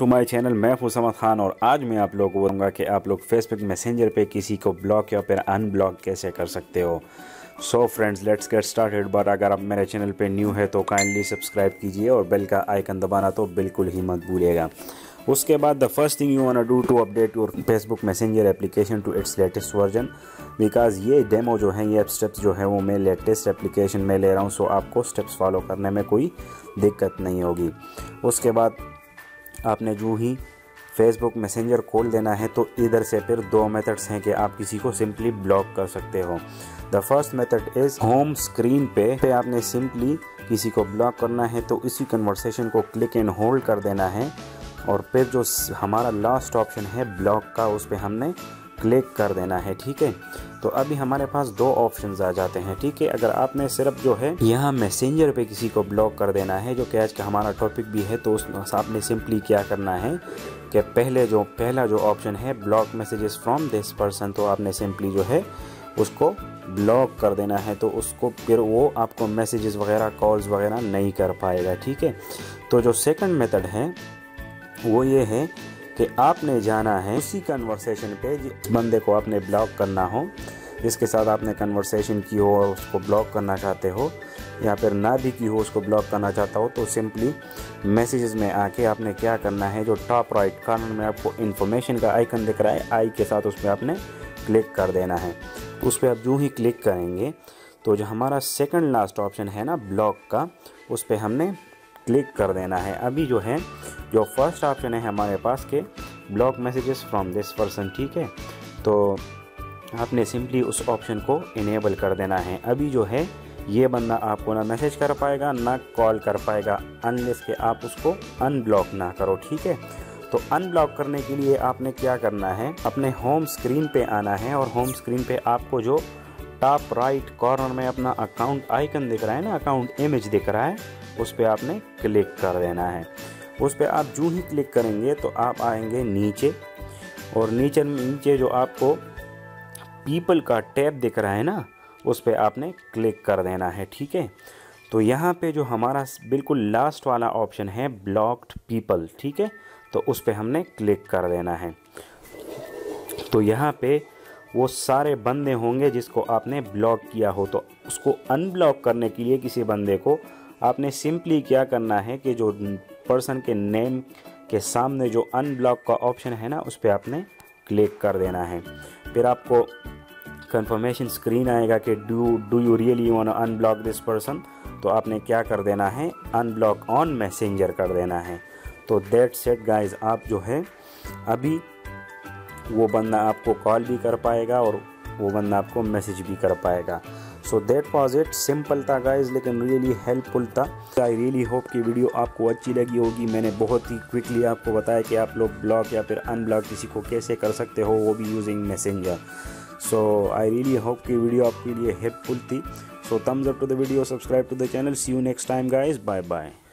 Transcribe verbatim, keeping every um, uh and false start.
My channel, मैं हुसैन खान और आज मैं आप लोगों को बताऊंगा कि आप लोग फेसबुक मैसेंजर पे किसी को ब्लॉक या फिर अनब्लॉक कैसे कर सकते हो। So friends, let's get started. But अगर आप मेरे चैनल पे न्यू है तो काइंडली सब्सक्राइब कीजिए और बेल का आइकन दबाना तो बिल्कुल ही मत भूलिएगा। उसके बाद the first thing you want to do to update your Facebook messenger application to its latest version, because ये डेमो जो है, ये स्टेप्स जो है वो मैं लेटेस्ट एप्लीकेशन में ले रहा हूँ। सो आपको स्टेप्स फॉलो करने में कोई दिक्कत नहीं होगी। उसके बाद आपने जो ही फेसबुक मैसेंजर खोल देना है तो इधर से फिर दो मेथड्स हैं कि आप किसी को सिंपली ब्लॉक कर सकते हो। The first method is home screen पे पे आपने सिंपली किसी को ब्लॉक करना है तो इसी कन्वर्सेशन को क्लिक एंड होल्ड कर देना है और फिर जो हमारा लास्ट ऑप्शन है ब्लॉक का, उस पर हमने क्लिक कर देना है। ठीक है, तो अभी हमारे पास दो ऑप्शंस आ जाते हैं। ठीक है, अगर आपने सिर्फ जो है यहाँ मैसेंजर पे किसी को ब्लॉक कर देना है, जो कि आज का हमारा टॉपिक भी है, तो उस आपने सिंपली क्या करना है कि पहले जो पहला जो ऑप्शन है block messages from this person, तो आपने सिंपली जो है उसको ब्लॉक कर देना है, तो उसको फिर वो आपको मैसेजेस वगैरह कॉल्स वगैरह नहीं कर पाएगा। ठीक है, तो जो सेकंड मेथड है वो ये है कि आपने जाना है उसी कन्वर्सेशन पे जिस बंदे को आपने ब्लॉक करना हो, जिसके साथ आपने कन्वर्सेशन की हो और उसको ब्लॉक करना चाहते हो, या फिर ना भी की हो उसको ब्लॉक करना चाहता हो, तो सिंपली मैसेजेस में आके आपने क्या करना है, जो टॉप राइट कॉर्नर में आपको इन्फॉर्मेशन का आइकन दिख रहा है आई के साथ, उस पर आपने क्लिक कर देना है। उस पर आप जो ही क्लिक करेंगे तो जो हमारा सेकंड लास्ट ऑप्शन है ना ब्लॉक का, उस पर हमने क्लिक कर देना है। अभी जो है जो फर्स्ट ऑप्शन है हमारे पास के block messages from this person, ठीक है, तो आपने सिंपली उस ऑप्शन को इनेबल कर देना है। अभी जो है ये बंदा आपको ना मैसेज कर पाएगा ना कॉल कर पाएगा अनलेस के आप उसको अनब्लॉक ना करो। ठीक है, तो अनब्लॉक करने के लिए आपने क्या करना है, अपने होम स्क्रीन पे आना है और होम स्क्रीन पे आपको जो टॉप राइट कॉर्नर में अपना अकाउंट आइकन दिख रहा है ना, अकाउंट इमेज दिख रहा है, उस पर आपने क्लिक कर देना है। उस पर आप जो ही क्लिक करेंगे तो आप आएंगे नीचे और नीचे नीचे जो आपको पीपल का टैब दिख रहा है ना, उस पर आपने क्लिक कर देना है। ठीक है, तो यहाँ पे जो हमारा बिल्कुल लास्ट वाला ऑप्शन है ब्लॉक्ड पीपल, ठीक है, तो उस पर हमने क्लिक कर देना है। तो यहाँ पे वो सारे बंदे होंगे जिसको आपने ब्लॉक किया हो, तो उसको अनब्लॉक करने के लिए किसी बंदे को आपने सिंपली क्या करना है कि जो पर्सन के नेम के सामने जो अनब्लॉक का ऑप्शन है ना, उस पर आपने क्लिक कर देना है। फिर आपको कंफर्मेशन स्क्रीन आएगा कि do do you really want to unblock this person, तो आपने क्या कर देना है, अनब्लॉक ऑन मैसेंजर कर देना है। तो दैट्स इट गाइस, आप जो है अभी वो बंदा आपको कॉल भी कर पाएगा और वो बंदा आपको मैसेज भी कर पाएगा। So that was it, simple था गाइज लेकिन रियली हेल्पफुल था। आई रियली होप कि वीडियो आपको अच्छी लगी होगी। मैंने बहुत ही क्विकली आपको बताया कि आप लोग ब्लॉक या फिर अनब्लॉक किसी को कैसे कर सकते हो, वो भी using messenger. So I really hope कि वीडियो आपके लिए हेल्पफुल थी। So thumbs up to the video, subscribe to the channel, see you next time guys, bye bye.